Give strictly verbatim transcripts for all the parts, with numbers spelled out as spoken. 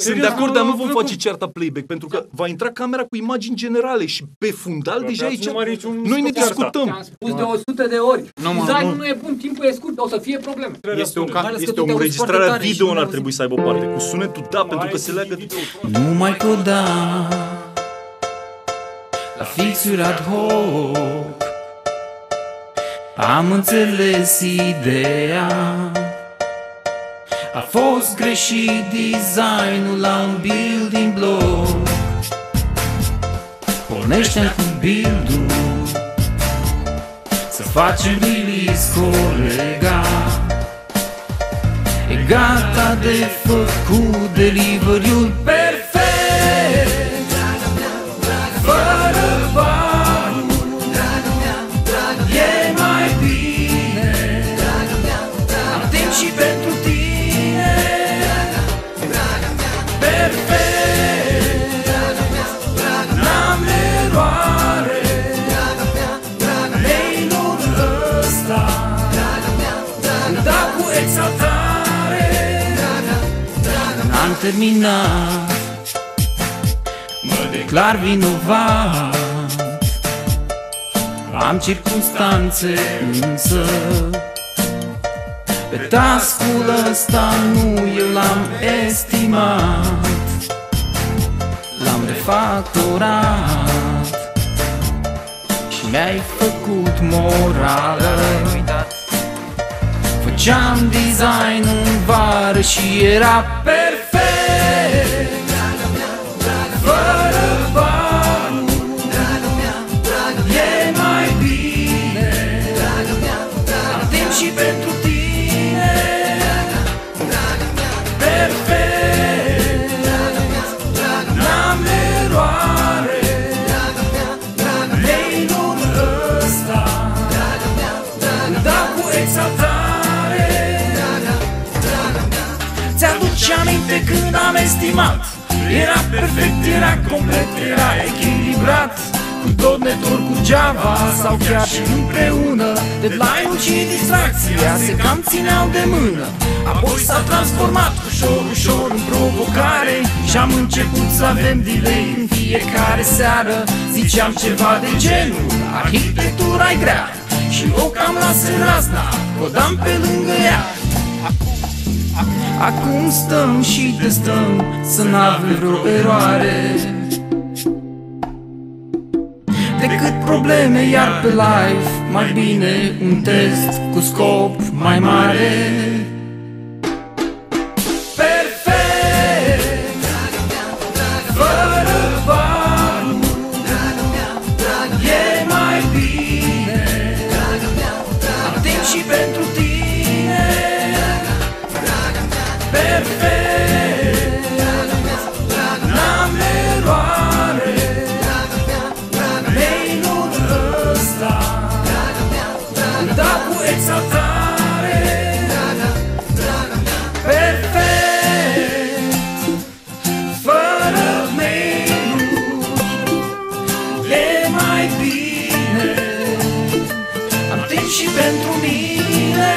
Sunt de acord, dar nu vom face cearta playback, pentru că va intra camera cu imagini generale și pe fundal deja aici noi ne discutăm. Am spus de o sută de ori. Designul nu e bun, timpul e scurt, o să fie probleme. Este o, este o înregistrare video, n-ar trebui să aibă parte. Cu sunetul, da, pentru că se leagă... Nu mai coda la fixuri ad hoc. Am înțeles ideea. A fost greșit designul la un building block. Pornește-mi cu build-ul să facem release colega. E gata de făcut delivery-ul perfect, fără barul, e mai bine. Am timp și pentru tine, perfect, n-am eroare, mail-ul ăsta da cu exaltare. N-am terminat, mă declar vinovat. Am circunstanțe însă, pe task-ul ăsta nu eu l-am estimat. L-am refactorat și mi-ai făcut morală. Făceam design în vară și era perfect, fără barul, e mai bine. Am timp și pentru tine, perfect, n-am eroare, mail-ul ăsta da cu exaltare. Ți-aduce aminte când am estimat? Era perfect, era complet, era echilibrat. Cu tot .NET Core, cu Java sau chiar și împreună. Deadline-ul și distracția se cam țineau de mână. Apoi s-a transformat ușor, ușor în provocare și am început să avem delay în fiecare seară. Ziceam ceva de genul, arhitectura-i grea și o cam las în razna, codam pe lângă ea. Acum stăm și testăm să n-avem vreo eroare, decât probleme, iar pe live mai bine un test cu scop mai mare. Perfect, fără barul, e mai bine. Am timp și pentru tine, perfect, n-am eroare, mail-ul ăsta da cu exaltare. Perfect, fără mail-ul e mai bine. Am timp și pentru mine,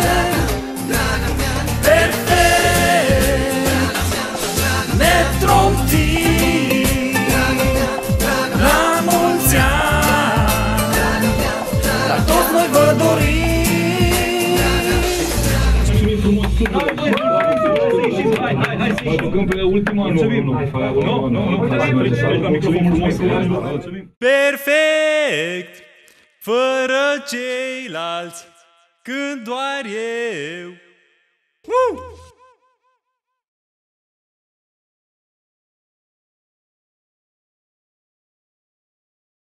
perfect, Metro Team, la mulți ani, la toți noi vă dorim. Mai ducăm pe ultima, nu, nu, nu, perfect, fără ceilalți, când doar eu. Uh!